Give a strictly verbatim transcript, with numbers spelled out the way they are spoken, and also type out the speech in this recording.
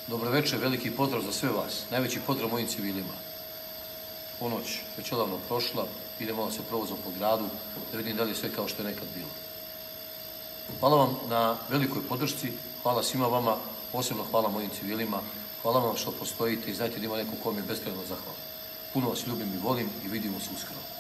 Dobro večer, veliki pozdrav za sve vas. Najveći pozdrav mojim civilima. Ponoć već odavno prošla, idem malo se provozom po gradu, da vidim da li je sve kao što je nekad bilo. Hvala vam na velikoj podršci, hvala svima vama, posebno hvala mojim civilima, hvala vam što postojite i znajte da ima neko kom je beskrajno zahvalan. Puno vas ljubim i volim i vidimo se uskoro.